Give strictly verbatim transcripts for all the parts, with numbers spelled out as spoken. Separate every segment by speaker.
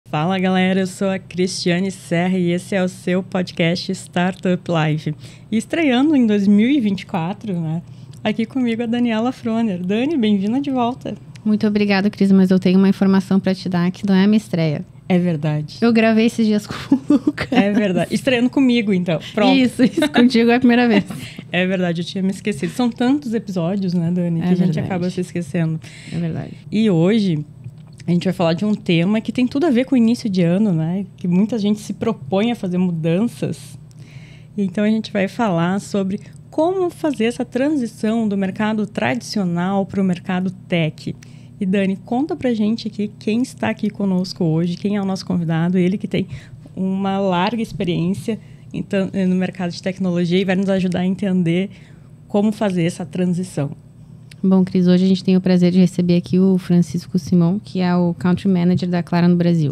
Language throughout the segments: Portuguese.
Speaker 1: Fala galera, eu sou a Cristiane Serra e esse é o seu podcast Startup Life. E estreando em dois mil e vinte e quatro, né? Aqui comigo a Daniela Froner. Dani, bem-vinda de volta.
Speaker 2: Muito obrigada, Cris, mas eu tenho uma informação para te dar que não é a minha estreia.
Speaker 1: É verdade.
Speaker 2: Eu gravei esses dias com o Lucas.
Speaker 1: É verdade. Estreando comigo, então. Pronto.
Speaker 2: Isso, isso. Contigo é a primeira vez.
Speaker 1: É verdade, eu tinha me esquecido. São tantos episódios, né, Dani, que
Speaker 2: é
Speaker 1: a gente
Speaker 2: verdade.
Speaker 1: acaba se esquecendo.
Speaker 2: É verdade.
Speaker 1: E hoje a gente vai falar de um tema que tem tudo a ver com o início de ano, né? Que muita gente se propõe a fazer mudanças. Então a gente vai falar sobre como fazer essa transição do mercado tradicional para o mercado tech. E Dani, conta pra gente aqui quem está aqui conosco hoje, quem é o nosso convidado, ele que tem uma larga experiência então, no mercado de tecnologia e vai nos ajudar a entender como fazer essa transição.
Speaker 2: Bom, Cris, hoje a gente tem o prazer de receber aqui o Francisco Simão, que é o Country Manager da Klarna no Brasil.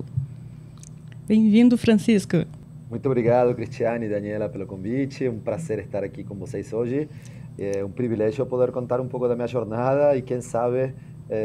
Speaker 1: Bem-vindo, Francisco.
Speaker 3: Muito obrigado, Cristiane e Daniela, pelo convite. Um prazer estar aqui com vocês hoje. É um privilégio poder contar um pouco da minha jornada e, quem sabe,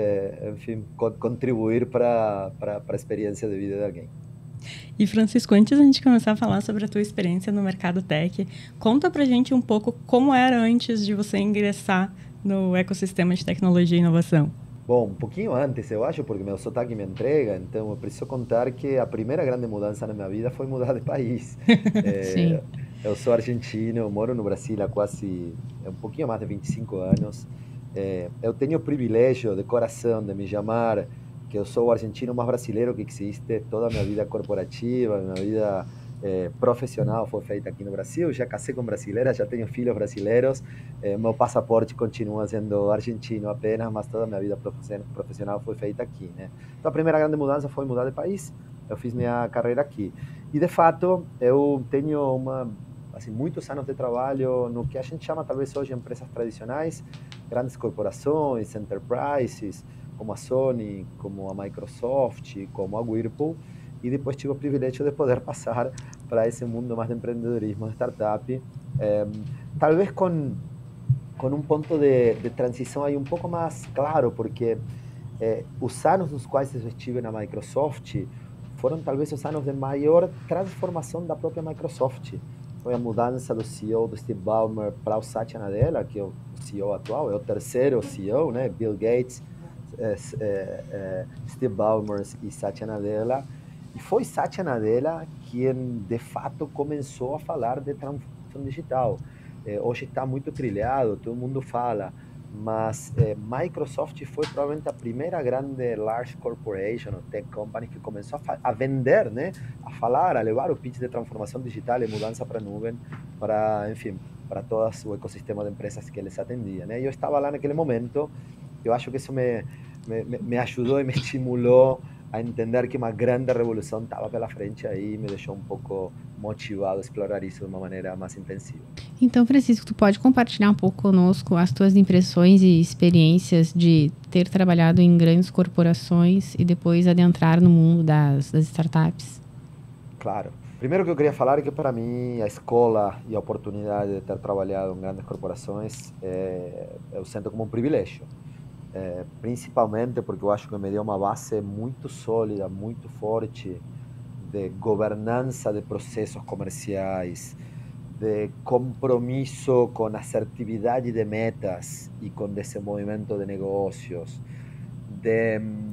Speaker 3: é, enfim, co contribuir para a experiência de vida de alguém.
Speaker 1: E, Francisco, antes da gente começar a falar sobre a tua experiência no mercado tech, conta pra gente um pouco como era antes de você ingressar no ecossistema de tecnologia e inovação.
Speaker 3: Bom, um pouquinho antes, eu acho, porque meu sotaque me entrega, então eu preciso contar que a primeira grande mudança na minha vida foi mudar de país. é,
Speaker 2: Sim.
Speaker 3: Eu sou argentino, eu moro no Brasil há quase um pouquinho mais de vinte e cinco anos. É, eu tenho o privilégio de coração de me chamar que eu sou o argentino mais brasileiro que existe. Toda a minha vida corporativa, minha vida eh, profissional foi feita aqui no Brasil. Já casei com brasileira, já tenho filhos brasileiros. Eh, meu passaporte continua sendo argentino apenas, mas toda a minha vida profissional foi feita aqui, né? Então a primeira grande mudança foi mudar de país. Eu fiz minha carreira aqui. E de fato, eu tenho uma, assim, muitos anos de trabalho no que a gente chama talvez hoje empresas tradicionais, grandes corporações, enterprises, como a Sony, como a Microsoft, como a Whirlpool, e depois tive o privilégio de poder passar para esse mundo mais de empreendedorismo, de startup, eh, talvez com, com um ponto de, de transição aí um pouco mais claro, porque eh, os anos nos quais eu estive na Microsoft foram talvez os anos de maior transformação da própria Microsoft. Foi a mudança do C E O, do Steve Ballmer, para o Satya Nadella, que é o C E O atual, é o terceiro C E O, né? Bill Gates, É, é, é, Steve Ballmer e Satya Nadella, e foi Satya Nadella quem de fato começou a falar de transformação digital. É, hoje está muito trilhado, todo mundo fala, mas é, Microsoft foi provavelmente a primeira grande large corporation, ou tech company, que começou a, a vender, né, a falar, a levar o pitch de transformação digital e mudança para a nuvem, para, enfim, para todo o ecossistema de empresas que eles atendiam, né? Eu estava lá naquele momento. Eu acho que isso me, me, me ajudou e me estimulou a entender que uma grande revolução estava pela frente aí, e me deixou um pouco motivado a explorar isso de uma maneira mais intensiva.
Speaker 2: Então, Francisco, tu pode compartilhar um pouco conosco as tuas impressões e experiências de ter trabalhado em grandes corporações e depois adentrar no mundo das, das startups?
Speaker 3: Claro. Primeiro que eu queria falar é que, para mim, a escola e a oportunidade de ter trabalhado em grandes corporações, é, eu sinto como um privilégio. É, principalmente porque eu acho que me deu uma base muito sólida, muito forte de governança de processos comerciais, de compromisso com assertividade de metas e com desenvolvimento de negócios, de,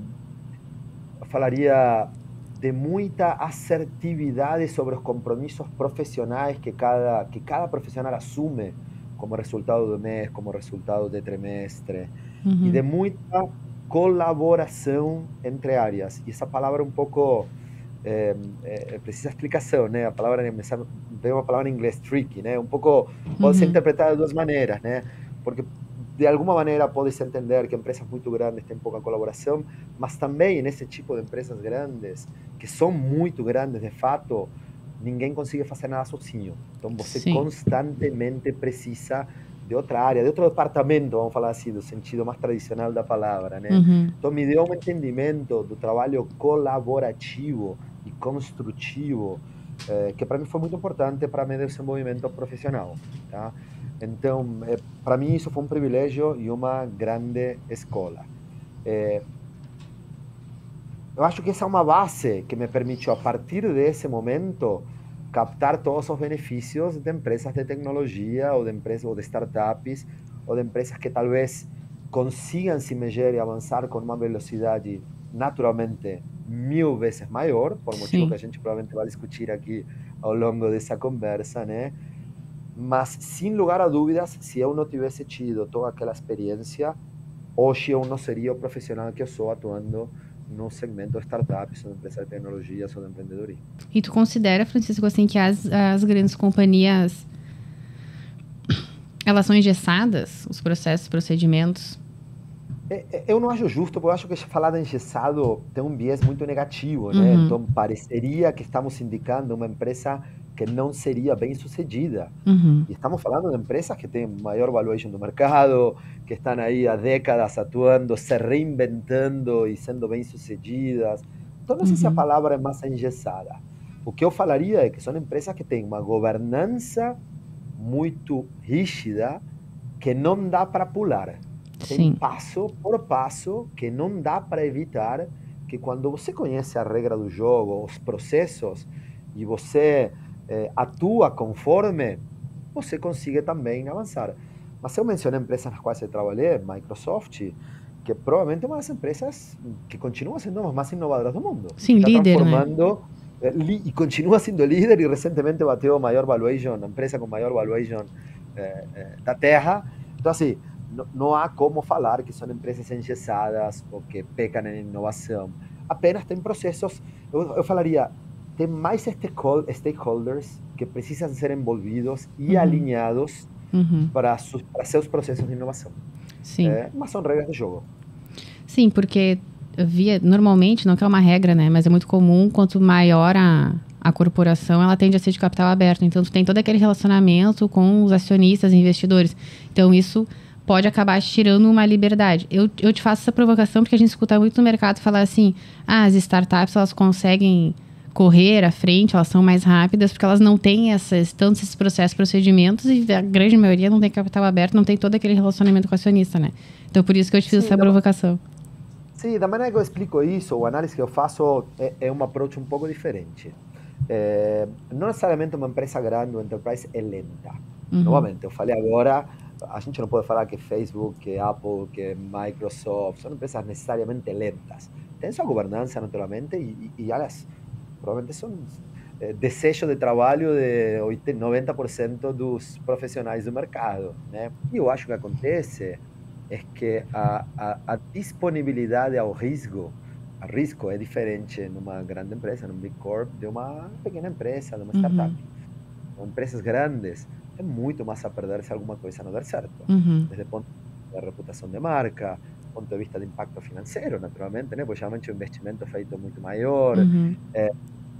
Speaker 3: eu falaria, de muita assertividade sobre os compromissos profissionais que cada, que cada profissional assume como resultado do mês, como resultado de trimestre. Uhum. E de muita colaboração entre áreas. E essa palavra um pouco é, é, precisa explicação, né? A palavra, tem uma palavra em inglês, tricky, né? Um pouco pode uhum. ser interpretada de duas maneiras, né? Porque de alguma maneira pode-se entender que empresas muito grandes têm pouca colaboração, mas também nesse tipo de empresas grandes, que são muito grandes de fato, ninguém consegue fazer nada sozinho. Então você Sim. constantemente precisa de outra área, de outro departamento, vamos falar assim, do sentido mais tradicional da palavra, né? Uhum. Então me deu um entendimento do trabalho colaborativo e construtivo, eh, que para mim foi muito importante para meu desenvolvimento profissional, tá? Então, eh, para mim isso foi um privilégio e uma grande escola. Eh, eu acho que essa é uma base que me permitiu, a partir desse momento, captar todos os benefícios de empresas de tecnologia, ou de empresas, ou de startups, ou de empresas que talvez consigam se mexer e avançar com uma velocidade naturalmente mil vezes maior, por motivo
Speaker 2: Sim.
Speaker 3: que a gente provavelmente vai discutir aqui ao longo dessa conversa, né? Mas, sem lugar a dúvidas, se eu não tivesse tido toda aquela experiência, hoje eu não seria o profissional que eu sou atuando no segmento de startups, ou de empresas de tecnologia, ou de empreendedorismo.
Speaker 2: E tu considera, Francisco, assim, que as, as grandes companhias, elas são engessadas, os processos, procedimentos?
Speaker 3: Eu não acho justo, porque eu acho que falar de engessado tem um viés muito negativo, né?
Speaker 2: Uhum.
Speaker 3: Então, pareceria que estamos indicando uma empresa que não seria bem sucedida.
Speaker 2: Uhum.
Speaker 3: E estamos falando de empresas que têm maior valuation do mercado, que estão aí há décadas atuando, se reinventando e sendo bem sucedidas. Então, não sei se a
Speaker 2: Uhum.
Speaker 3: palavra é mais engessada. O que eu falaria é que são empresas que têm uma governança muito rígida que não dá para pular. Tem
Speaker 2: Sim.
Speaker 3: passo por passo que não dá para evitar, que quando você conhece a regra do jogo, os processos, e você eh, atua conforme, você consiga também avançar. Mas eu mencionei empresas nas quais eu trabalhei, Microsoft, que provavelmente é uma das empresas que continua sendo as mais inovadoras do mundo.
Speaker 2: Sim,
Speaker 3: Está
Speaker 2: líder, né?
Speaker 3: transformando eh, li- e continua sendo líder, e recentemente bateu a maior valuation, a empresa com maior valuation eh, eh, da Terra. Então, assim, não, não há como falar que são empresas engessadas ou que pecam em inovação. Apenas tem processos, eu, eu falaria, tem mais stakeholders que precisam ser envolvidos e
Speaker 2: Uhum.
Speaker 3: alinhados
Speaker 2: Uhum.
Speaker 3: para, sus, para seus processos de inovação.
Speaker 2: Sim.
Speaker 3: É, mas são regras do jogo.
Speaker 2: Sim, porque via, normalmente, não que é uma regra, né? Mas é muito comum, quanto maior a, a corporação, ela tende a ser de capital aberto. Então, tu tem todo aquele relacionamento com os acionistas, investidores. Então, isso pode acabar te tirando uma liberdade. Eu, eu te faço essa provocação porque a gente escuta muito no mercado falar assim, ah, as startups, elas conseguem correr à frente, elas são mais rápidas porque elas não têm essas, tantos esses processos, procedimentos, e a grande maioria não tem capital aberto, não tem todo aquele relacionamento com o acionista, né? Então, por isso que eu te fiz
Speaker 3: Sim,
Speaker 2: essa provocação.
Speaker 3: Sim, da maneira que eu explico isso, o análise que eu faço é, é um approach um pouco diferente. É, não necessariamente uma empresa grande, uma enterprise, é lenta.
Speaker 2: Uhum.
Speaker 3: Novamente, eu falei agora, a gente não pode falar que Facebook, que Apple, que Microsoft são empresas necessariamente lentas. Tem sua governança, naturalmente, e, e, e elas provavelmente são é, desejo de trabalho de oitenta, noventa por cento dos profissionais do mercado, né? E eu acho que acontece é que a, a, a disponibilidade ao risco, a risco é diferente numa grande empresa, num Big Corp, de uma pequena empresa, de uma startup. Uhum. Empresas grandes têm muito mais a perder se alguma coisa não der certo.
Speaker 2: Uhum.
Speaker 3: Desde o ponto de vista da reputação de marca, ponto de vista de impacto financeiro, naturalmente, né? Porque geralmente o investimento é feito muito maior.
Speaker 2: Uhum.
Speaker 3: É,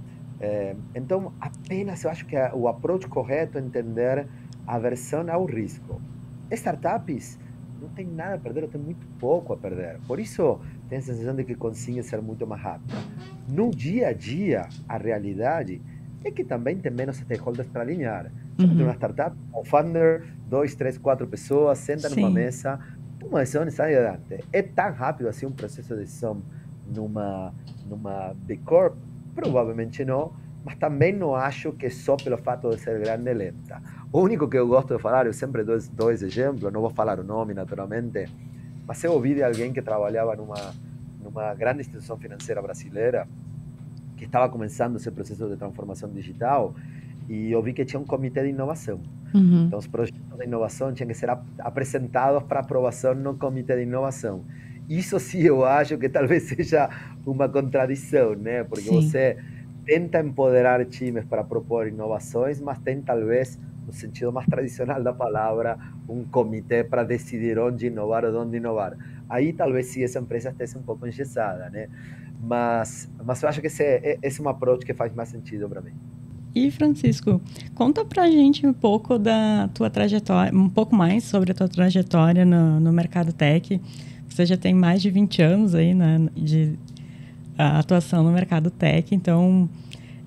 Speaker 3: é, então, apenas eu acho que o approach correto é entender a aversão ao risco. Startups não tem nada a perder, ou tem muito pouco a perder. Por isso, tem a sensação de que conseguem ser muito mais rápido. No dia a dia, a realidade é que também tem menos stakeholders para alinhar. Você uhum. tem uma startup, um founder, dois, três, quatro pessoas, senta Sim. numa mesa, uma decisão e sai adiante. É tão rápido assim um processo de decisão numa, numa Big Corp? Provavelmente não, mas também não acho que só pelo fato de ser grande é lenta. O único que eu gosto de falar, eu sempre dou dois exemplos, não vou falar o nome naturalmente, mas eu ouvi de alguém que trabalhava numa, numa grande instituição financeira brasileira, que estava começando esse processo de transformação digital, e eu vi que tinha um comitê de inovação. Uhum. Então, os projetos de inovação tinham que ser ap apresentados para aprovação no comitê de inovação. Isso sim eu acho que talvez seja uma contradição, né? Porque sim. Você tenta empoderar times para propor inovações, mas tem talvez, no sentido mais tradicional da palavra, um comitê para decidir onde inovar ou onde inovar. Aí talvez sim essa empresa esteja um pouco engessada, né? Mas, mas eu acho que esse é, esse é um approach que faz mais sentido para mim.
Speaker 1: E, Francisco, conta pra gente um pouco da tua trajetória, um pouco mais sobre a tua trajetória no, no mercado tech. Você já tem mais de vinte anos aí, né, de atuação no mercado tech, então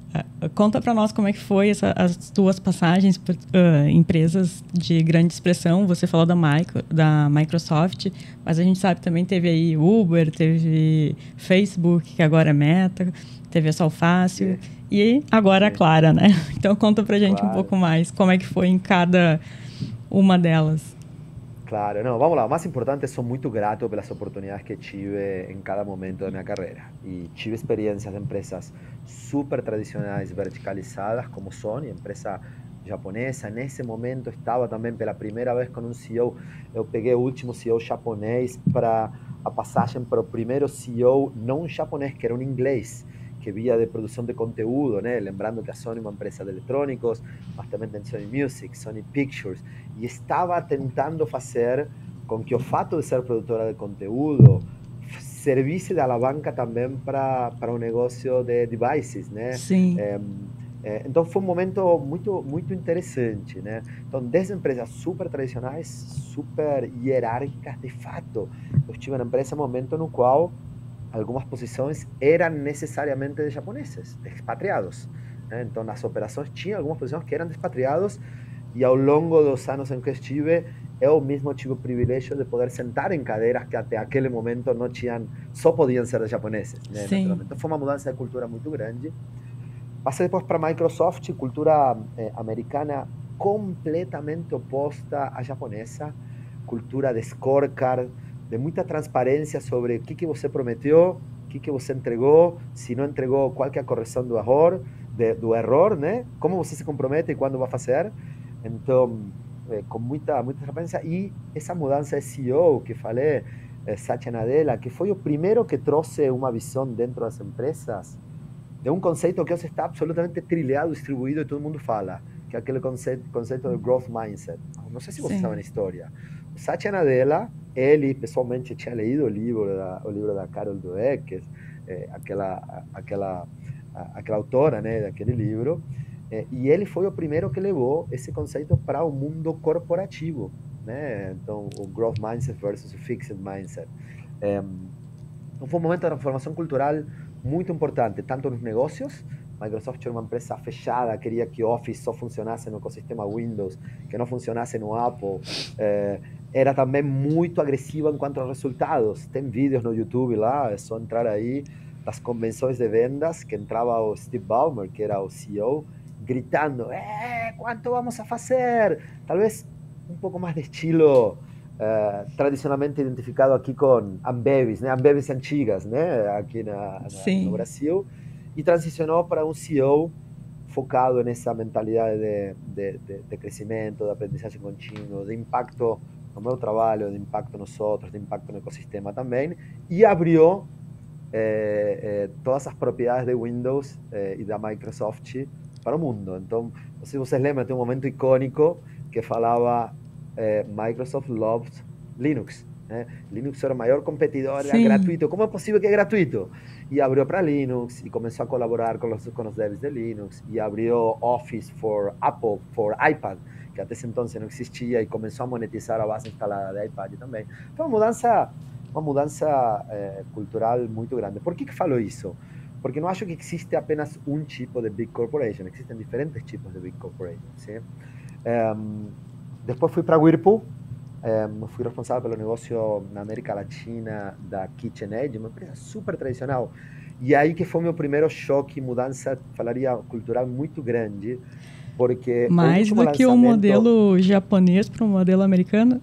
Speaker 1: Conta para nós como é que foi essa, as tuas passagens por uh, empresas de grande expressão. Você falou da, Micro, da Microsoft, mas a gente sabe também teve aí Uber, teve Facebook, que agora é Meta, teve a Solfácil, é. e agora a Clara, né? Então conta pra gente claro. um pouco mais como é que foi em cada uma delas.
Speaker 3: Claro, não, vamos lá. O mais importante, sou muito grato pelas oportunidades que tive em cada momento da minha carreira. E tive experiências de empresas super tradicionais, verticalizadas, como Sony, empresa japonesa. Nesse momento estava também pela primeira vez com um C E O. Eu peguei o último C E O japonês para a passagem para o primeiro C E O não japonês, que era um inglês, que via de produção de conteúdo, né? Lembrando que a Sony é uma empresa de eletrônicos, mas também tem Sony Music, Sony Pictures, e estava tentando fazer com que o fato de ser produtora de conteúdo servisse de alavanca também para para o negócio de devices, né?
Speaker 1: Sim.
Speaker 3: É, é, então foi um momento muito muito interessante, né? Então, desde empresas super tradicionais, super hierárquicas, de fato, eu estive na empresa no momento no qual algumas posições eram necessariamente de japoneses, de expatriados, né? Então, nas operações tinha algumas posições que eram de expatriados, e ao longo dos anos em que estive, eu mesmo tive o privilégio de poder sentar em cadeiras que até aquele momento não tinham, só podiam ser de japoneses, né? Então, foi uma mudança de cultura muito grande. Passei depois para a Microsoft, cultura eh, americana completamente oposta à japonesa, cultura de scorecard, de muita transparência sobre o que, que você prometeu, o que, que você entregou, se não entregou, qual que é a correção do erro, de, do erro, né? Como você se compromete e quando vai fazer. Então, é, com muita, muita transparência. E essa mudança de C E O que falei, é, Satya Nadella, que foi o primeiro que trouxe uma visão dentro das empresas, de um conceito que hoje está absolutamente trilhado, distribuído, e todo mundo fala, que é aquele conceito, conceito do growth mindset. Não sei se você Sim. sabe na história. O Satya Nadella, ele pessoalmente tinha lido o livro da, o livro da Carol Dweck, é, aquela, aquela, aquela autora, né, daquele livro, é, e ele foi o primeiro que levou esse conceito para o mundo corporativo, né? Então, o growth mindset versus o fixed mindset. É, foi um momento de transformação cultural muito importante, tanto nos negócios. Microsoft era uma empresa fechada, queria que Office só funcionasse no ecossistema Windows, que não funcionasse no Apple. É, era também muito agressiva enquanto aos resultados. Tem vídeos no YouTube lá, é só entrar aí, das convenções de vendas, que entrava o Steve Ballmer, que era o C E O, gritando, eh, quanto vamos a fazer? Talvez um pouco mais de estilo uh, tradicionalmente identificado aqui com Ambevs, né? Ambevs antigas, né? Aqui na, na, no Brasil. E transicionou para um C E O focado nessa mentalidade de, de, de, de crescimento, de aprendizagem contínua, de impacto no meu trabalho, de impacto nos outros, de impacto no ecossistema também, e abriu eh, eh, todas as propriedades de Windows eh, e da Microsoft para o mundo. Então, não sei se vocês lembram, tem um momento icônico que falava eh, Microsoft loves Linux. Né? Linux era o maior competidor, era Sim. gratuito. Como é possível que é gratuito? E abriu para Linux e começou a colaborar com os, com os devs de Linux, e abriu Office for Apple, for iPad, que até esse então não existia, e começou a monetizar a base instalada de iPad também. Então, uma mudança, uma mudança eh, cultural muito grande. Por que que falo isso? Porque não acho que existe apenas um tipo de Big Corporation, existem diferentes tipos de Big Corporation. ¿Sí? Um, depois fui para Whirlpool, um, fui responsável pelo negócio na América Latina da KitchenAid, uma empresa super tradicional. E aí que foi meu primeiro choque, mudança, falaria, cultural muito grande, porque...
Speaker 1: Mais do que o modelo japonês para o modelo americano?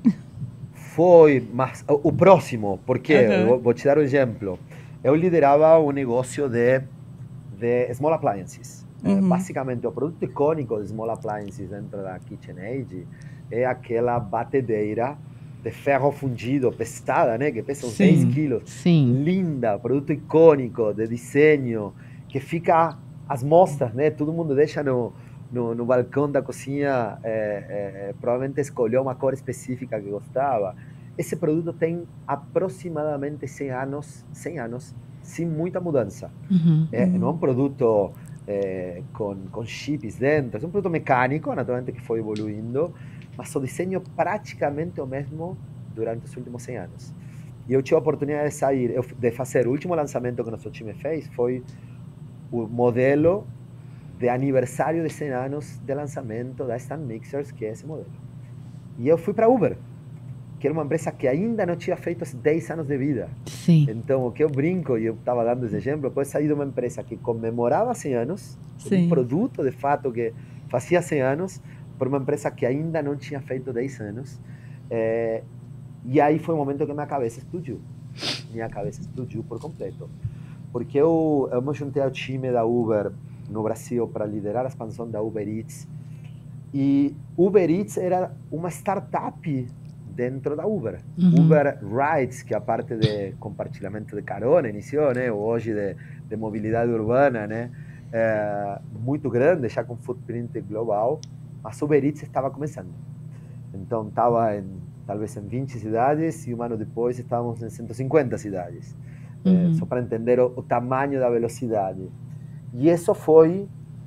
Speaker 3: Foi, mas o próximo, porque, uhum. vou, vou te dar um exemplo. Eu liderava um negócio de, de small appliances. Uhum. É, basicamente, o produto icônico de small appliances dentro da KitchenAid é aquela batedeira de ferro fundido, pesada, né? Que pesa uns Sim. dez quilos.
Speaker 2: Sim.
Speaker 3: Linda, produto icônico, de desenho, que fica às mostras, né? Todo mundo deixa no, no, no balcão da cozinha, é, é, provavelmente escolheu uma cor específica que gostava. Esse produto tem aproximadamente cem anos, cem anos, sem muita mudança.
Speaker 2: Uhum,
Speaker 3: é,
Speaker 2: uhum.
Speaker 3: Não é um produto é, com, com chips dentro, é um produto mecânico, naturalmente, que foi evoluindo, mas o desenho praticamente o mesmo durante os últimos cem anos. E eu tive a oportunidade de sair, de fazer, o último lançamento que o nosso time fez foi o modelo de aniversário de cem anos de lançamento da Stand Mixers, que é esse modelo. E eu fui para a Uber, que era uma empresa que ainda não tinha feito dez anos de vida.
Speaker 2: Sim.
Speaker 3: Então, o que eu brinco, e eu estava dando esse exemplo, eu saí de uma empresa que comemorava cem anos,
Speaker 1: Sim.
Speaker 3: um produto, de fato, que fazia cem anos, para uma empresa que ainda não tinha feito dez anos. É, e aí foi o momento que minha cabeça explodiu. Minha cabeça explodiu por completo. Porque eu, eu me juntei ao time da Uber no Brasil para liderar a expansão da Uber Eats. E Uber Eats era uma startup dentro da Uber. Uhum. Uber Rides, que é a parte de compartilhamento de carona, iniciou, né? Hoje de, de mobilidade urbana, né? É, muito grande, já com footprint global. Mas Uber Eats estava começando. Então, estava em, talvez em vinte cidades e um ano depois estávamos em cento e cinquenta cidades. Uhum. É, só para entender o, o tamanho da velocidade. E isso foi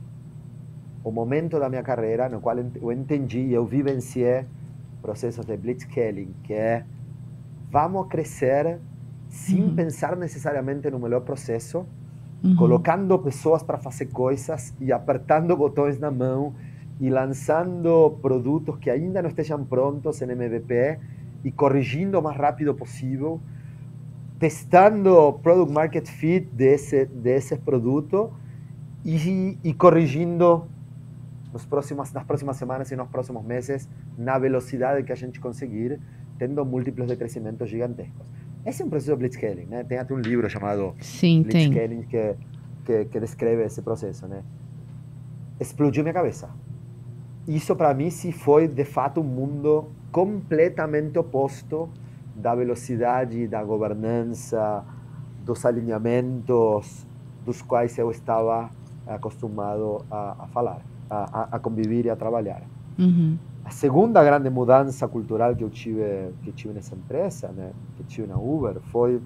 Speaker 3: o momento da minha carreira no qual eu entendi, eu vivenciei processos de blitzscaling, que é vamos crescer sem uhum. pensar necessariamente no melhor processo, uhum. colocando pessoas para fazer coisas e apertando botões na mão e lançando produtos que ainda não estejam prontos em M V P e corrigindo o mais rápido possível, testando product market fit desse, desse produto e, e corrigindo nos próximos, nas próximas semanas e nos próximos meses na velocidade que a gente conseguir, tendo múltiplos de crescimento gigantescos. Esse é um processo de blitzscaling, né? Tem até um livro chamado
Speaker 2: Sim,
Speaker 3: Blitzscaling que, que, que descreve esse processo, né? Explodiu minha cabeça. Isso para mim se foi de fato um mundo completamente oposto da velocidade, da governança, dos alinhamentos dos quais eu estava acostumado a, a falar, a, a conviver e a trabalhar.
Speaker 2: Uhum.
Speaker 3: A segunda grande mudança cultural que eu tive, que tive nessa empresa, né, que tive na Uber, foi,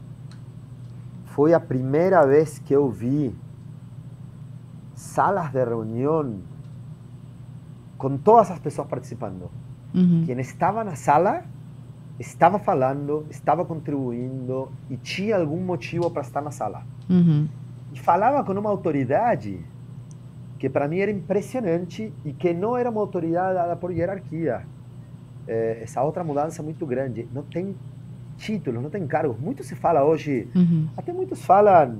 Speaker 3: foi a primeira vez que eu vi salas de reunião com todas as pessoas participando. Uhum. Quem estava na sala estava falando, estava contribuindo e tinha algum motivo para estar na sala.
Speaker 2: Uhum.
Speaker 3: E falava com uma autoridade que para mim era impressionante e que não era uma autoridade dada por hierarquia. É, essa outra mudança muito grande. Não tem títulos, não tem cargos. Muito se fala hoje, uhum. até muitos falam...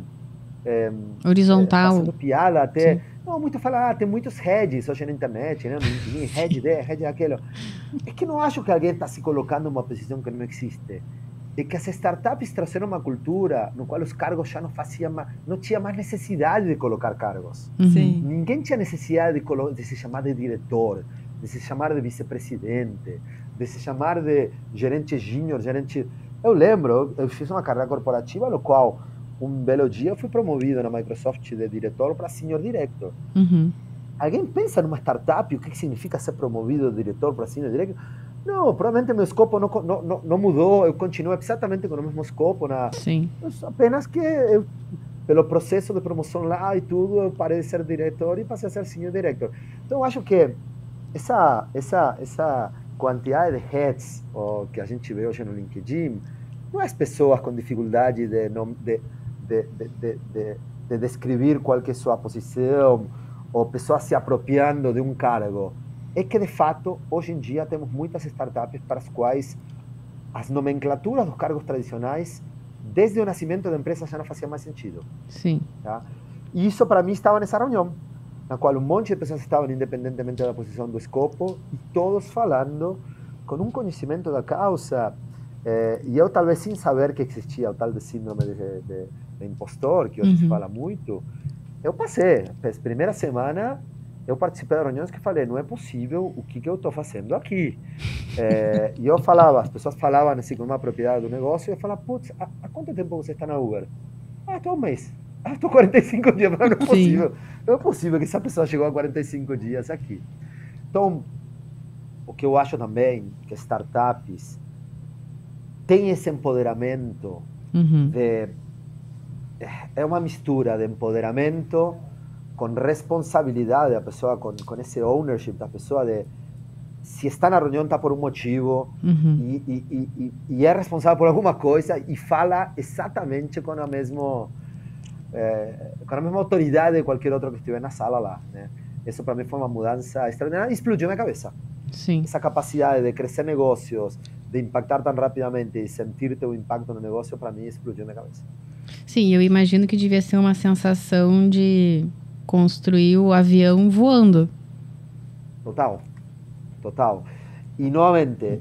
Speaker 3: É,
Speaker 2: horizontal.
Speaker 3: É, fazendo piada até... Sim. Não, muito fala, ah, tem muitos heads hoje na internet, né? Head de, head daquilo. É que não acho que alguém está se colocando numa posição que não existe. É que as startups trouxeram uma cultura no qual os cargos já não faziam mais, não tinha mais necessidade de colocar cargos.
Speaker 1: Sim.
Speaker 3: Ninguém tinha necessidade de, de se chamar de diretor, de se chamar de vice-presidente, de se chamar de gerente júnior, gerente... Eu lembro, eu fiz uma carreira corporativa no qual um belo dia eu fui promovido na Microsoft de diretor para senior director.
Speaker 2: Uhum.
Speaker 3: Alguém pensa numa startup, o que significa ser promovido de diretor para senior director? Não, provavelmente meu escopo não, não, não mudou, eu continuo exatamente com o mesmo escopo. Na,
Speaker 2: Sim.
Speaker 3: Apenas que eu, pelo processo de promoção lá e tudo, eu parei de ser diretor e passei a ser senior director. Então eu acho que essa, essa, essa quantidade de heads ó, que a gente vê hoje no LinkedIn, não é as pessoas com dificuldade de... de De, de, de, de, de descrever qual que é sua posição, ou pessoas se apropriando de um cargo. É que, de fato, hoje em dia temos muitas startups para as quais as nomenclaturas dos cargos tradicionais, desde o nascimento da empresa, já não faziam mais sentido.
Speaker 2: Sim.
Speaker 3: Tá? E isso, para mim, estava nessa reunião, na qual um monte de pessoas estavam, independentemente da posição do escopo, e todos falando com um conhecimento da causa. É, e eu, talvez, sem saber que existia o tal de síndrome de, de, de impostor, que hoje uhum. se fala muito, eu passei. A primeira semana, eu participei de reuniões que falei, não é possível o que, que eu estou fazendo aqui. É, e eu falava, as pessoas falavam assim, com uma propriedade do negócio, e eu falava, putz, há, há quanto tempo você está na Uber? Ah, estou um mês. Ah, estou quarenta e cinco dias. Mas não é possível. Não é possível que essa pessoa chegou a quarenta e cinco dias aqui. Então, o que eu acho também, que startups tem esse empoderamento, uhum. de, é uma mistura de empoderamento com responsabilidade da pessoa, com, com esse ownership da pessoa, de se está na reunião está por um motivo, uhum. e, e, e, e é responsável por alguma coisa e fala exatamente com a mesma, é, com a mesma autoridade de qualquer outro que estiver na sala lá, né? Isso para mim foi uma mudança extraordinária e explodiu minha cabeça.
Speaker 2: Sim.
Speaker 3: Essa capacidade de crescer negócios, de impactar tão rapidamente e sentir teu impacto no negócio, para mim, explodiu minha cabeça.
Speaker 2: Sim, eu imagino que devia ser uma sensação de construir o avião voando.
Speaker 3: Total, total. E, novamente,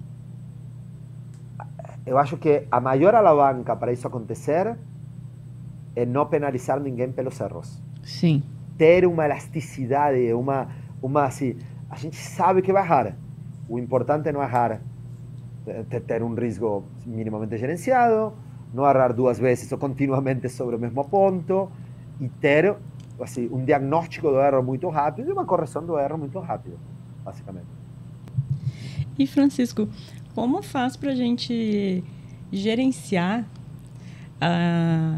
Speaker 3: eu acho que a maior alavanca para isso acontecer é não penalizar ninguém pelos erros.
Speaker 2: Sim.
Speaker 3: Ter uma elasticidade, uma, uma assim, a gente sabe que vai errar. O importante é não errar, ter um risco minimamente gerenciado, não errar duas vezes ou continuamente sobre o mesmo ponto, e ter assim, um diagnóstico do erro muito rápido e uma correção do erro muito rápido, basicamente.
Speaker 1: E, Francisco, como faz para a gente gerenciar a...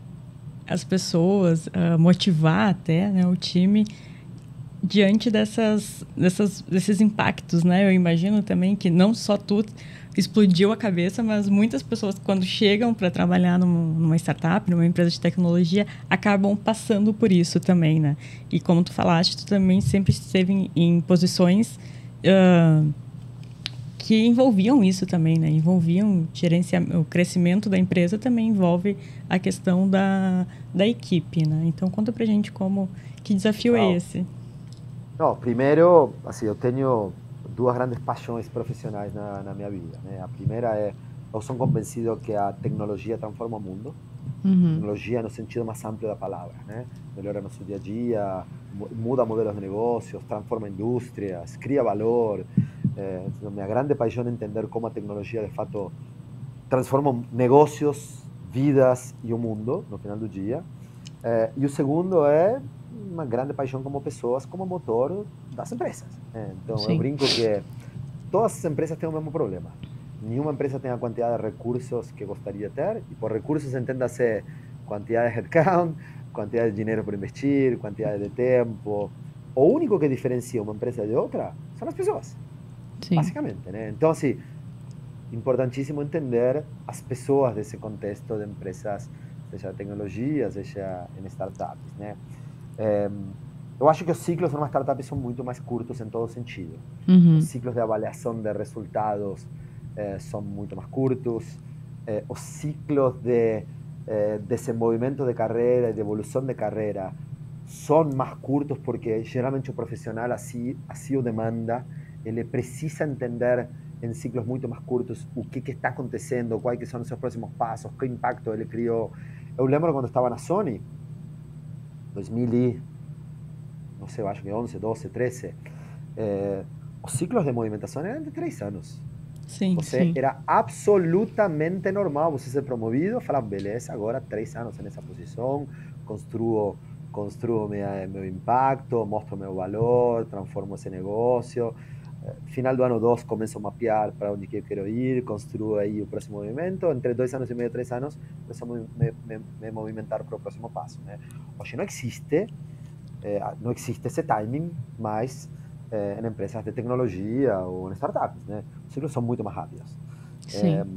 Speaker 1: as pessoas, uh, motivar até, né, o time diante dessas, dessas, desses impactos, né? Eu imagino também que não só tu explodiu a cabeça, mas muitas pessoas, quando chegam para trabalhar numa, numa startup, numa empresa de tecnologia, acabam passando por isso também, né? E como tu falaste, tu também sempre esteve em, em posições uh, que envolviam isso também, né? Envolviam gerenciamento, o crescimento da empresa também envolve a questão da, da equipe, né? Então, conta pra gente como, que desafio
Speaker 3: Wow.
Speaker 1: é esse?
Speaker 3: Não, primeiro, assim, eu tenho duas grandes paixões profissionais na, na minha vida, né? A primeira é, eu sou convencido que a tecnologia transforma o mundo.
Speaker 2: Uhum.
Speaker 3: Tecnologia no sentido mais amplo da palavra, né? Melhora nosso dia a dia, muda modelos de negócios, transforma indústrias, cria valor. É, minha grande paixão é entender como a tecnologia, de fato, transforma negócios, vidas e o mundo, no final do dia. É, e o segundo é uma grande paixão como pessoas, como motor das empresas. É, então,
Speaker 2: Sim.
Speaker 3: eu brinco que todas as empresas têm o mesmo problema. Nenhuma empresa tem a quantidade de recursos que gostaria de ter, e por recursos entenda-se quantidade de headcount, quantidade de dinheiro para investir, quantidade de tempo. O único que diferencia uma empresa de outra são as pessoas.
Speaker 2: Sim.
Speaker 3: Basicamente, né? Então, assim, importantíssimo entender as pessoas desse contexto de empresas, seja tecnologia, seja em startups, né? É, eu acho que os ciclos numa startup são muito mais curtos em todo sentido.
Speaker 2: Uhum.
Speaker 3: Os ciclos de avaliação de resultados eh, são muito mais curtos. Eh, os ciclos de eh, desenvolvimento de carreira e de evolução de carreira são mais curtos porque geralmente o profissional assim, assim o demanda. Ele precisa entender em ciclos muito mais curtos o que, que está acontecendo, quais que são os seus próximos passos, que impacto ele criou. Eu lembro quando estava na Sony, dois mil e, não sei, eu acho que onze, doze, treze, eh, os ciclos de movimentação eram de três anos.
Speaker 1: Sim,
Speaker 3: Você
Speaker 2: sim.
Speaker 3: era absolutamente normal você ser promovido, falar, beleza, agora três anos nessa posição, construo, construo minha, meu impacto, mostro meu valor, transformo esse negócio. Final do ano dois, começo a mapear para onde que eu quero ir, construo aí o próximo movimento. Entre dois anos e meio, três anos, começo a me, me, me movimentar para o próximo passo, né? Hoje não existe, eh, não existe esse timing, mas eh, em empresas de tecnologia ou em startups, né? Os ciclos são muito mais rápidos.
Speaker 2: Sim.
Speaker 3: Eh,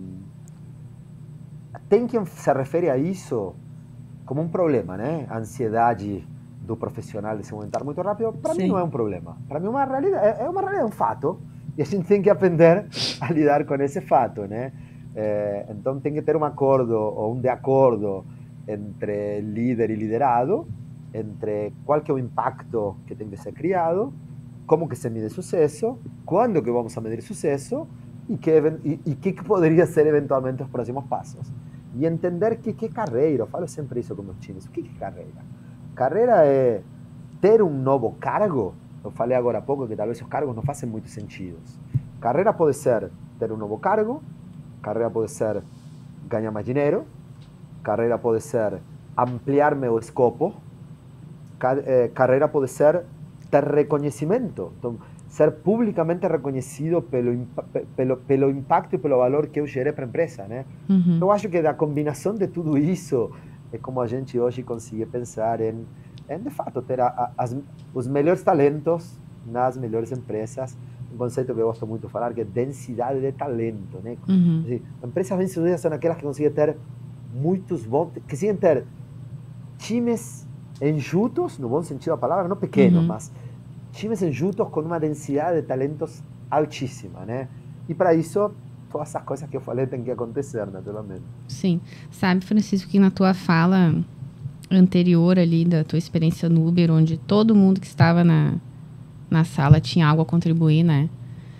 Speaker 3: tem quem se refere a isso como um problema, né? A ansiedade do profissional de se movimentar muito rápido, para mim não é um problema. Para mim é uma realidade, é uma realidade, é um fato, e a gente tem que aprender a lidar com esse fato, né? É, então tem que ter um acordo ou um de acordo entre líder e liderado, entre qual que é o impacto que tem que ser criado, como que se mide sucesso, quando que vamos a medir sucesso e que e, e que poderia ser eventualmente os próximos passos. E entender que que é carreira, eu falo sempre isso com meus times, o que que é carreira? Carreira é ter um novo cargo. Eu falei agora há pouco que talvez os cargos não fazem muito sentido. Carreira pode ser ter um novo cargo, carreira pode ser ganhar mais dinheiro, carreira pode ser ampliar meu escopo, carreira pode ser ter reconhecimento. Então, ser publicamente reconhecido pelo, pelo, pelo impacto e pelo valor que eu gerei para a empresa, né?
Speaker 2: Uhum.
Speaker 3: Eu acho que da combinação de tudo isso é como a gente hoje consegue pensar em, em de fato, ter a, a, as, os melhores talentos nas melhores empresas. Um conceito que eu gosto muito de falar, que é densidade de talento, né?
Speaker 2: Uhum.
Speaker 3: Assim, empresas bem-sucedidas são aquelas que conseguem ter muitos bons, que conseguem ter times enxutos, no bom sentido da palavra, não pequenos,
Speaker 2: Uhum.
Speaker 3: mas times enxutos com uma densidade de talentos altíssima, né? E para isso, todas essas coisas que eu falei têm que acontecer, naturalmente.
Speaker 2: Sim. Sabe, Francisco, que na tua fala anterior ali da tua experiência no Uber, onde todo mundo que estava na, na sala tinha algo a contribuir, né?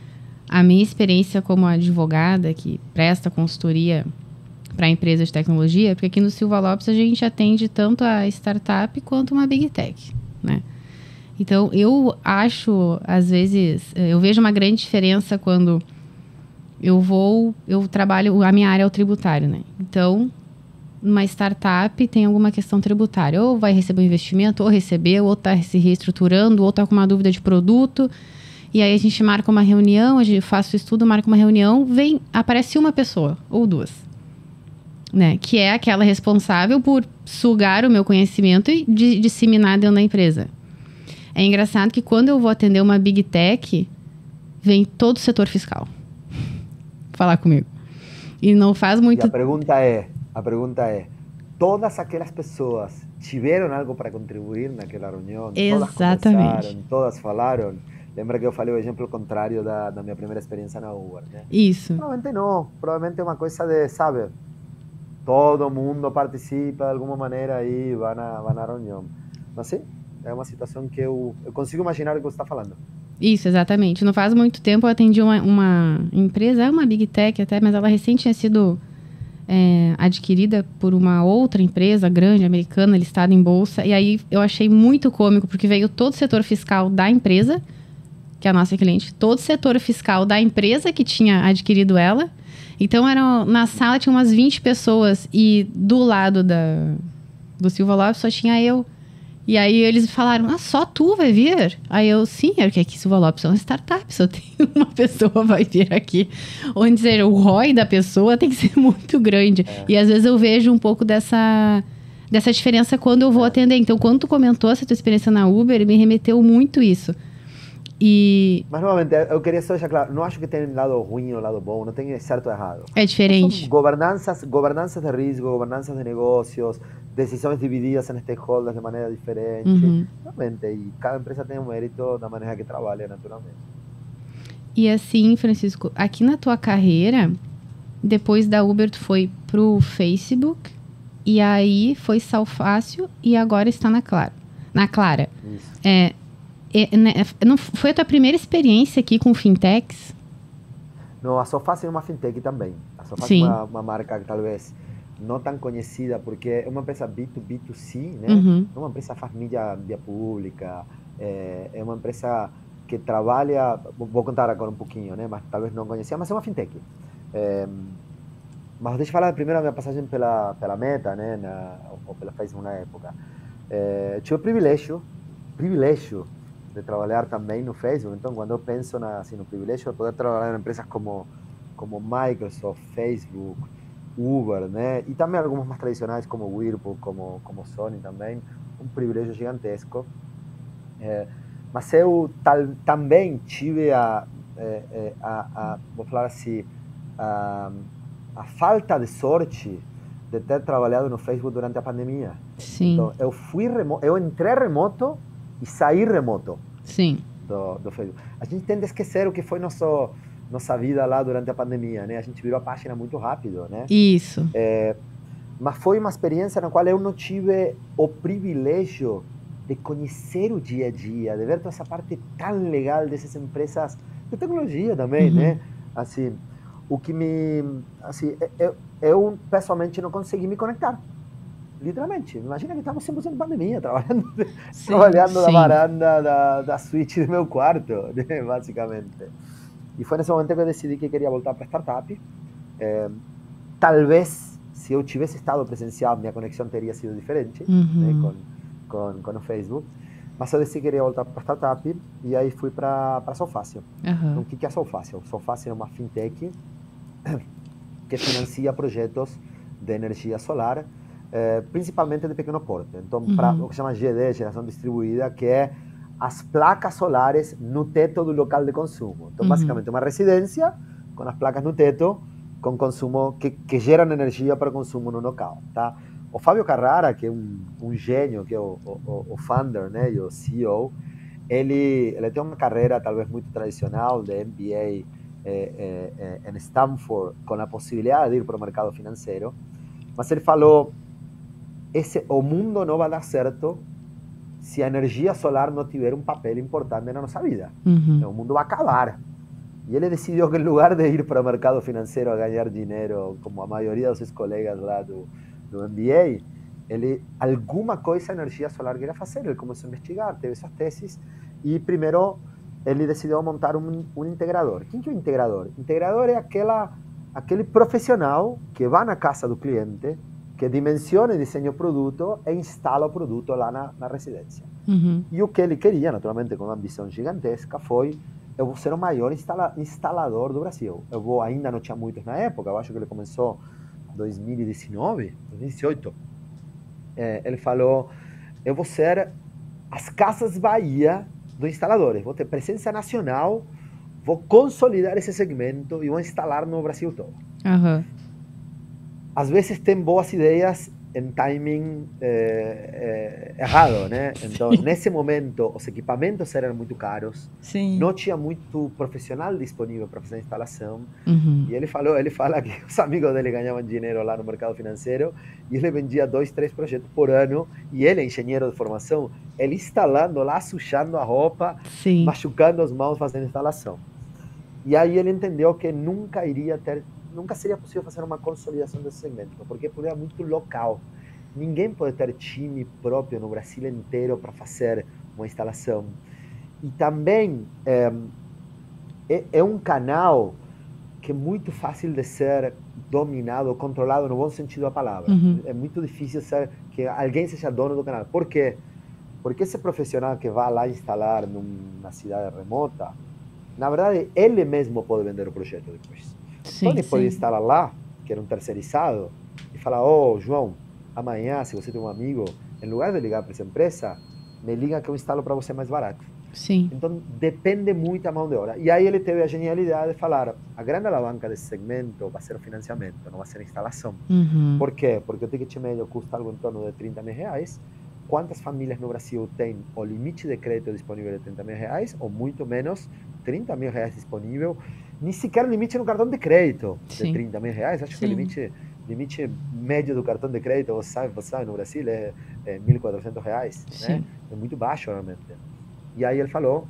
Speaker 2: A minha experiência como advogada que presta consultoria para empresas de tecnologia, porque aqui no Silva Lopes a gente atende tanto a startup quanto uma big tech, né? Então, eu acho, às vezes, eu vejo uma grande diferença quando eu vou, eu trabalho, a minha área é o tributário, né? Então, uma startup tem alguma questão tributária, ou vai receber um investimento, ou recebeu, ou está se reestruturando, ou está com uma dúvida de produto, e aí a gente marca uma reunião, a gente faz o estudo, marca uma reunião, vem, aparece uma pessoa, ou duas, né? Que é aquela responsável por sugar o meu conhecimento e de, disseminar dentro da empresa. É engraçado que quando eu vou atender uma big tech, vem todo o setor fiscal falar comigo. E não faz muito...
Speaker 3: E a pergunta é, a pergunta é, todas aquelas pessoas tiveram algo para contribuir naquela reunião?
Speaker 2: Exatamente.
Speaker 3: Todas conversaram, todas falaram? Lembra que eu falei o exemplo contrário da, da minha primeira experiência na Uber, né?
Speaker 2: Isso.
Speaker 3: Provavelmente não, provavelmente é uma coisa de, sabe, todo mundo participa de alguma maneira e vai na, vai na reunião. Mas sim, é uma situação que eu, eu consigo imaginar o que você está falando.
Speaker 2: Isso, exatamente. Não faz muito tempo eu atendi uma, uma empresa, é uma big tech até, mas ela recente tinha sido é, adquirida por uma outra empresa grande, americana, listada em bolsa. E aí eu achei muito cômico, porque veio todo o setor fiscal da empresa, que é a nossa cliente, todo o setor fiscal da empresa que tinha adquirido ela. Então, era, na sala tinha umas vinte pessoas e do lado da, do Silva Lopes só tinha eu. E aí eles falaram, ah, só tu vai vir? Aí eu, sim, é porque aqui Silva Lopes é uma startup, só tem uma pessoa vai vir aqui. Ou dizer, o R O I da pessoa tem que ser muito grande. É. E às vezes eu vejo um pouco dessa, dessa diferença quando eu vou é. atender. Então, quando tu comentou essa tua experiência na Uber, me remeteu muito isso. E...
Speaker 3: Mas, novamente, eu queria só deixar claro, não acho que tem lado ruim ou lado bom, não tem certo ou errado.
Speaker 2: É diferente.
Speaker 3: São governanças, governanças de risco, governanças de negócios, decisões divididas em stakeholders de maneira diferente.
Speaker 2: Uhum.
Speaker 3: Realmente, e cada empresa tem um mérito da maneira que trabalha, naturalmente.
Speaker 2: E assim, Francisco, aqui na tua carreira, depois da Uber, tu foi pro Facebook, e aí foi Salfácio, e agora está na Clara. Na Clara.
Speaker 3: Isso.
Speaker 2: É... É, né, não foi a tua primeira experiência aqui com fintechs?
Speaker 3: Não, a Sofácil é uma fintech também. A Sofácil é uma, uma marca que talvez não tão conhecida, porque é uma empresa B dois B dois C, né?
Speaker 2: Uhum.
Speaker 3: É uma empresa que faz mídia via pública, é, é uma empresa que trabalha, vou contar agora um pouquinho, né? Mas talvez não conhecia, mas é uma fintech. É, mas deixa eu falar primeiro a minha passagem pela, pela Meta, né? Na, ou pela Facebook na época. É, tive o privilégio, privilégio, de trabalhar também no Facebook. Então, quando eu penso na, assim, no privilégio de poder trabalhar em empresas como, como Microsoft, Facebook, Uber, né? E também algumas mais tradicionais como Whirlpool, como, como Sony também, um privilégio gigantesco. É, mas eu tal, também tive a, a, a, vou falar assim, a, a falta de sorte de ter trabalhado no Facebook durante a pandemia.
Speaker 2: Sim.
Speaker 3: Então, eu fui remoto, eu entrei remoto e saí remoto.
Speaker 2: Sim.
Speaker 3: Do, do Facebook. A gente tende a esquecer o que foi nosso, nossa vida lá durante a pandemia, né? A gente virou a página muito rápido, né?
Speaker 2: Isso.
Speaker 3: É, mas foi uma experiência na qual eu não tive o privilégio de conhecer o dia a dia, de ver toda essa parte tão legal dessas empresas de tecnologia também, uhum. né? Assim, o que me... Assim, eu, eu pessoalmente não consegui me conectar. Literalmente, imagina que estamos cem por cento de pandemia, trabalhando, sim, trabalhando sim. na varanda da, da suíte do meu quarto, né, basicamente. E foi nesse momento que eu decidi que queria voltar para a startup. É, talvez, se eu tivesse estado presencial, minha conexão teria sido diferente, uhum. né, com, com, com o Facebook. Mas eu decidi que queria voltar para a startup e aí fui para a Solfácil. Uhum. Então, o que é a Solfácil? Solfácil é uma fintech que financia projetos de energia solar, É, principalmente de pequeno porte. Então, uhum. para o que se chama G D, geração distribuída, que é as placas solares no teto do local de consumo. Então, uhum. basicamente, uma residência com as placas no teto, com consumo que, que geram energia para o consumo no local, tá? o Fábio Carrara, que é um, um gênio, que é o, o, o founder, né, e o C E O, ele, ele tem uma carreira talvez muito tradicional de M B A é, é, é, em Stanford, com a possibilidade de ir para o mercado financeiro, mas ele falou, esse, o mundo não vai dar certo se a energia solar não tiver um papel importante na nossa vida.
Speaker 2: Uhum.
Speaker 3: O mundo vai acabar. E ele decidiu que, em lugar de ir para o mercado financeiro a ganhar dinheiro, como a maioria dos seus colegas lá do, do M B A, ele, alguma coisa a energia solar queria fazer. Ele começou a investigar, teve essas teses, e primeiro ele decidiu montar um, um integrador. Quem que é o integrador? Integrador é aquela, aquele profissional que vai na casa do cliente, que dimensiona e desenha o produto e instala o produto lá na, na residência.
Speaker 2: Uhum.
Speaker 3: E o que ele queria, naturalmente com uma ambição gigantesca, foi: eu vou ser o maior instala, instalador do Brasil. Eu vou, ainda não tinha muitos na época, eu acho que ele começou em dois mil e dezenove, dois mil e dezoito. É, ele falou: eu vou ser as Casas Bahia dos instaladores, vou ter presença nacional, vou consolidar esse segmento e vou instalar no Brasil todo.
Speaker 2: Uhum.
Speaker 3: Às vezes tem boas ideias em timing é, é, errado, né? Então, Sim. nesse momento, os equipamentos eram muito caros,
Speaker 1: Sim.
Speaker 3: não tinha muito profissional disponível para fazer a instalação.
Speaker 2: Uhum.
Speaker 3: E ele falou, ele fala que os amigos dele ganhavam dinheiro lá no mercado financeiro e ele vendia dois, três projetos por ano. E ele, engenheiro de formação, ele instalando lá, sujando a roupa,
Speaker 2: Sim.
Speaker 3: machucando as mãos fazendo instalação. E aí ele entendeu que nunca iria ter nunca seria possível fazer uma consolidação desse segmento, porque é problema muito local. Ninguém pode ter time próprio no Brasil inteiro para fazer uma instalação. E também é, é, é um canal que é muito fácil de ser dominado, controlado no bom sentido da palavra.
Speaker 2: Uhum.
Speaker 3: É muito difícil ser, que alguém seja dono do canal. Por quê? Porque esse profissional que vai lá instalar numa cidade remota, na verdade, ele mesmo pode vender o projeto depois.
Speaker 2: Sim,
Speaker 3: então ele
Speaker 2: sim.
Speaker 3: pode instalar lá, que era um terceirizado, e falar: ô, oh, João, amanhã, se você tem um amigo, em lugar de ligar para essa empresa, me liga que eu instalo para você mais barato.
Speaker 2: Sim.
Speaker 3: Então depende muito da mão de obra. E aí ele teve a genialidade de falar: a grande alavanca desse segmento vai ser o financiamento, não vai ser a instalação.
Speaker 2: Uhum.
Speaker 3: Por quê? Porque o ticket médio custa algo em torno de trinta mil reais. Quantas famílias no Brasil têm o limite de crédito disponível de trinta mil reais, ou muito menos, trinta mil reais disponível? Nem sequer o limite no cartão de crédito de
Speaker 2: Sim.
Speaker 3: trinta mil reais. Acho
Speaker 1: Sim.
Speaker 3: que o limite, limite médio do cartão de crédito, você sabe, você sabe no Brasil, é, é mil e quatrocentos reais. Né? É muito baixo, realmente. E aí ele falou,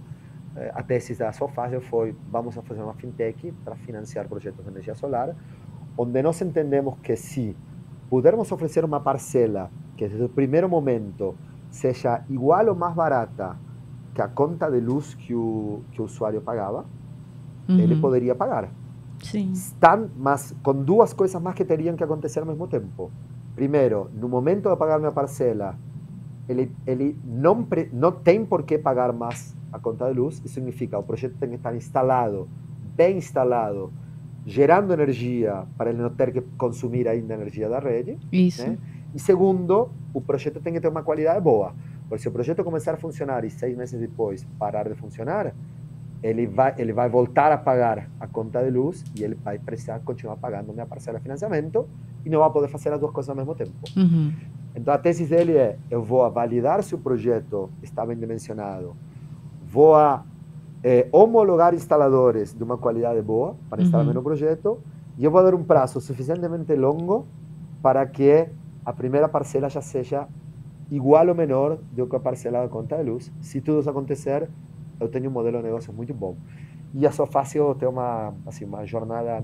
Speaker 3: a tese da Sofácil foi: vamos fazer uma fintech para financiar projetos de energia solar, onde nós entendemos que se pudermos oferecer uma parcela que desde o primeiro momento seja igual ou mais barata que a conta de luz que o, que o usuário pagava, uhum. ele poderia pagar.
Speaker 1: Sim.
Speaker 3: Estão, mas com duas coisas mais que teriam que acontecer ao mesmo tempo. Primeiro, no momento de pagar minha parcela, ele, ele não, pre, não tem por que pagar mais a conta de luz. Isso significa que o projeto tem que estar instalado, bem instalado, gerando energia para ele não ter que consumir ainda a energia da rede.
Speaker 2: Isso.
Speaker 3: Né? E segundo, o projeto tem que ter uma qualidade boa. Porque se o projeto começar a funcionar e seis meses depois parar de funcionar, ele vai, ele vai voltar a pagar a conta de luz e ele vai precisar continuar pagando minha parcela de financiamento e não vai poder fazer as duas coisas ao mesmo tempo.
Speaker 2: Uhum.
Speaker 3: Então a tese dele é: eu vou validar se o projeto está bem dimensionado, vou a, é, homologar instaladores de uma qualidade boa para instalar uhum. meu projeto, e eu vou dar um prazo suficientemente longo para que a primeira parcela já seja igual ou menor do que a parcela da conta de luz. Se tudo isso acontecer, eu tenho um modelo de negócio muito bom. E a Sofácil tem uma, assim, uma jornada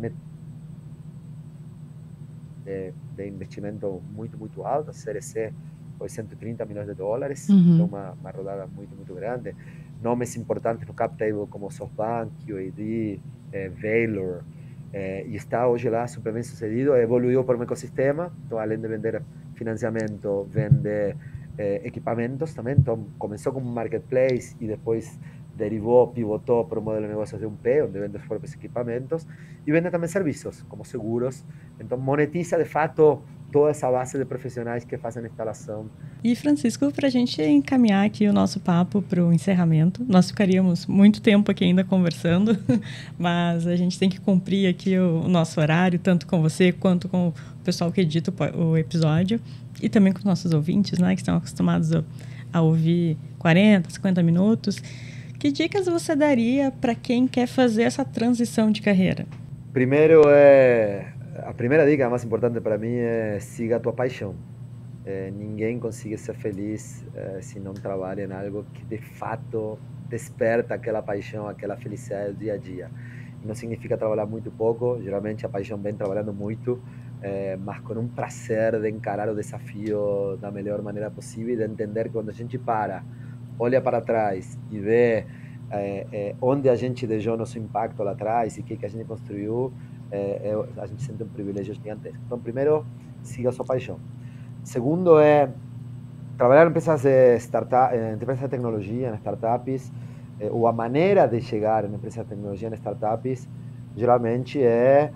Speaker 3: de, de investimento muito, muito alta. A Série C foi cento e trinta milhões de dólares,
Speaker 2: uhum.
Speaker 3: então uma, uma rodada muito, muito grande. Nomes importantes no cap table como SoftBank, Q A D, eh, Valor, eh, e está hoje lá super bem sucedido. Evoluiu para um ecossistema, então além de vender financiamento, vende eh, equipamentos também. Então começou como marketplace e depois derivou, pivotou para o modelo de negócios de um P, onde vende os próprios equipamentos, e vende também serviços, como seguros. Então monetiza de fato toda essa base de profissionais que fazem instalação.
Speaker 1: E, Francisco, para a gente encaminhar aqui o nosso papo para o encerramento, nós ficaríamos muito tempo aqui ainda conversando, mas a gente tem que cumprir aqui o, o nosso horário, tanto com você quanto com o pessoal que edita o, o episódio, e também com os nossos ouvintes, né, que estão acostumados a, a ouvir quarenta, cinquenta minutos. Que dicas você daria para quem quer fazer essa transição de carreira?
Speaker 3: Primeiro, é, a primeira dica mais importante para mim é siga a tua paixão. É, ninguém consegue ser feliz é, se não trabalha em algo que de fato desperta aquela paixão, aquela felicidade do dia a dia. E não significa trabalhar muito pouco, geralmente a paixão vem trabalhando muito, é, mas com um prazer de encarar o desafio da melhor maneira possível e de entender que quando a gente para, olha para trás e vê é, é, onde a gente deixou nosso impacto lá atrás e o que, que a gente construiu, é, é, a gente sente um privilégio gigantesco. Então, primeiro, siga a sua paixão. Segundo é trabalhar em empresas de, startup, em empresas de tecnologia, em startups, eh, ou a maneira de chegar em empresas de tecnologia, em startups, geralmente é,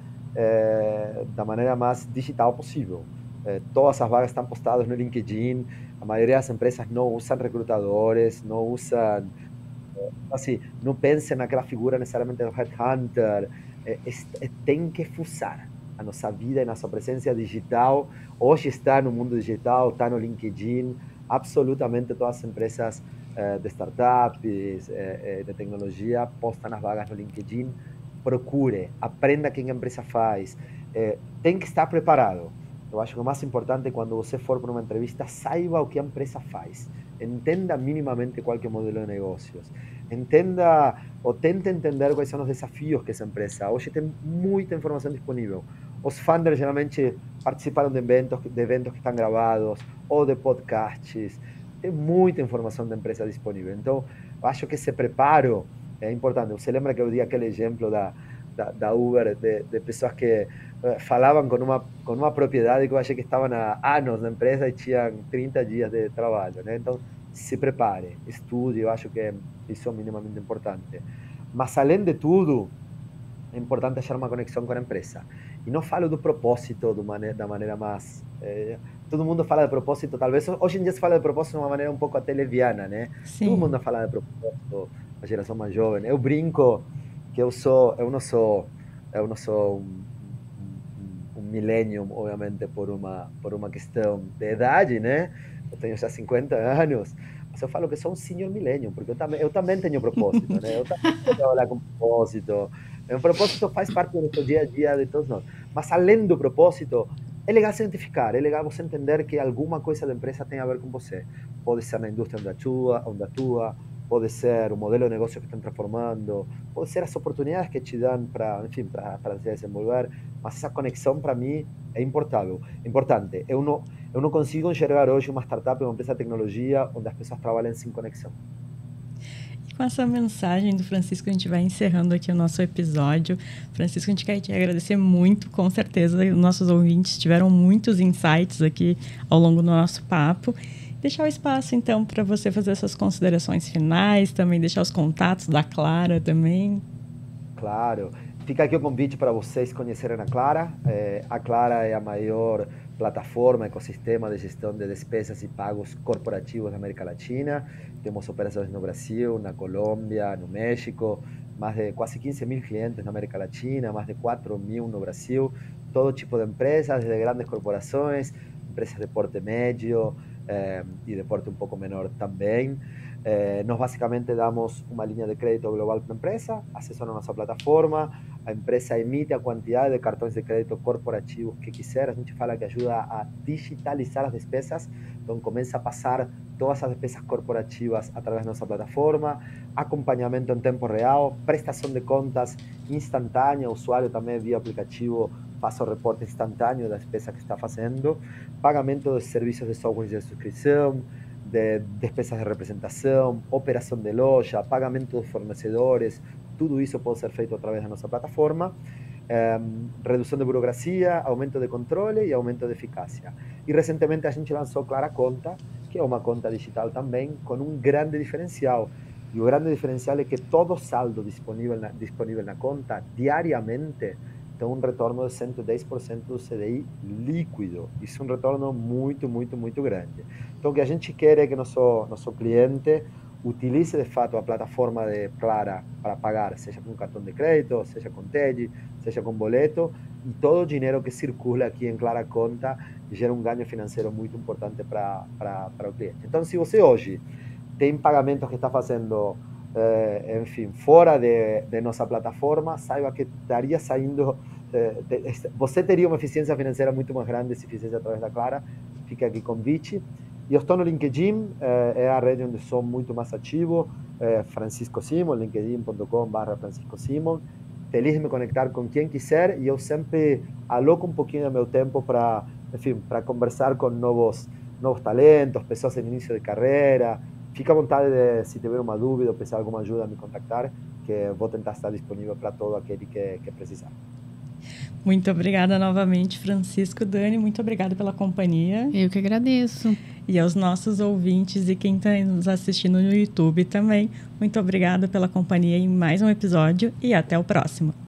Speaker 3: é da maneira mais digital possível. Eh, todas as vagas estão postadas no LinkedIn, a maioria das empresas não usam recrutadores, não usam, assim, não pensem naquela figura necessariamente do headhunter, é, é, tem que fuçar. A nossa vida e nossa presença digital hoje está no mundo digital, está no LinkedIn, absolutamente todas as empresas eh, de startups, eh, de tecnologia postam as vagas no LinkedIn. Procure, aprenda o que a empresa faz, eh, tem que estar preparado. Eu acho que o mais importante é quando você for para uma entrevista, saiba o que a empresa faz, entenda minimamente qual que é o modelo de negócios, entenda ou tente entender quais são os desafios que essa empresa. Hoje tem muita informação disponível. Os founders geralmente participaram de eventos, de eventos que estão gravados ou de podcasts. Tem muita informação da empresa disponível. Então, eu acho que esse preparo é importante. Você lembra que eu dei aquele exemplo da, da, da Uber, de, de pessoas que uh, falavam com uma, com uma propriedade que eu achei que estavam há anos na empresa e tinham trinta dias de trabalho, né? Então, se prepare, estude. Eu acho que isso é minimamente importante. Mas, além de tudo, é importante achar uma conexão com a empresa. E não falo do propósito do mane da maneira mais... É, todo mundo fala de propósito, talvez... Hoje em dia se fala de propósito de uma maneira um pouco até leviana, né?
Speaker 1: Sim.
Speaker 3: Todo mundo fala de propósito, a geração mais jovem. Eu brinco que eu sou... Eu não sou... Eu não sou um, um, um millennium, obviamente, por uma, por uma questão de idade, né? Eu tenho já cinquenta anos. Mas eu falo que sou um senior millennium, porque eu também, eu também tenho propósito, né? Eu também tenho que trabalhar com propósito. O propósito faz parte do nosso dia a dia de todos nós. Mas, além do propósito, é legal se identificar, é legal você entender que alguma coisa da empresa tem a ver com você. Pode ser na indústria onde atua, onde atua, pode ser o modelo de negócio que estão transformando, pode ser as oportunidades que te dão para, enfim, para se desenvolver. Mas essa conexão, para mim, é importável, importante. Eu não, eu não consigo enxergar hoje uma startup, uma empresa de tecnologia, onde as pessoas trabalham sem conexão.
Speaker 1: Com essa mensagem do Francisco, a gente vai encerrando aqui o nosso episódio. Francisco, a gente quer te agradecer muito, com certeza. Os nossos ouvintes tiveram muitos insights aqui ao longo do nosso papo. Deixar o espaço, então, para você fazer suas considerações finais, também deixar os contatos da Clara também.
Speaker 3: Claro. Fica aqui o convite para vocês conhecerem a Clara. É, a Clara é a maior plataforma, ecossistema de gestão de despesas e pagos corporativos da América Latina. Temos operações no Brasil, na Colômbia, no México, mais de quase quinze mil clientes na América Latina, mais de quatro mil no Brasil, todo tipo de empresas, desde grandes corporações, empresas de porte médio eh, e de porte um pouco menor também. Eh, nós basicamente damos uma linha de crédito global para a empresa, acesso na nossa plataforma, a empresa emite a quantidade de cartões de crédito corporativos que quiser, a gente fala que ajuda a digitalizar as despesas, então começa a passar todas as despesas corporativas através da nossa plataforma, acompanhamento em tempo real, prestação de contas instantânea, o usuário também via aplicativo faz o reporte instantâneo da despesa que está fazendo, pagamento de serviços de software de subscrição, de despesas de representação, operação de loja, pagamento dos fornecedores, tudo isso pode ser feito através da nossa plataforma. Eh, redução de burocracia, aumento de controle e aumento de eficácia. E recentemente a gente lançou Clara Conta, que é uma conta digital também, com um grande diferencial. E o grande diferencial é que todo saldo disponível na, disponível na conta, diariamente, tem um retorno de cento e dez por cento do C D I líquido. Isso é um retorno muito, muito, muito grande. Então, o que a gente quer é que nosso, nosso cliente utilize, de fato, a plataforma de Clara para pagar, seja com cartão de crédito, seja com T E D, seja com boleto, e todo o dinheiro que circula aqui em Clara Conta gera um ganho financeiro muito importante para o cliente. Então, se você hoje tem pagamentos que está fazendo, eh, enfim, fora de, de nossa plataforma, saiba que estaria saindo, eh, de, você teria uma eficiência financeira muito mais grande se fizesse através da Clara. Fica aqui o convite. E eu estou no LinkedIn, eh, é a rede onde sou muito mais ativo, eh, Francisco Simon, linkedin ponto com barra Francisco Simon. Feliz de me conectar com quem quiser, e eu sempre aloco um pouquinho do meu tempo para, enfim, para conversar com novos, novos talentos, pessoas em início de carreira. Fica à vontade de, se tiver uma dúvida ou precisar de alguma ajuda, me contactar, que vou tentar estar disponível para todo aquele que, que precisar.
Speaker 1: Muito obrigada novamente, Francisco. Dani, muito obrigada pela companhia.
Speaker 2: Eu que agradeço.
Speaker 1: E aos nossos ouvintes e quem está nos assistindo no YouTube também, muito obrigada pela companhia em mais um episódio e até o próximo.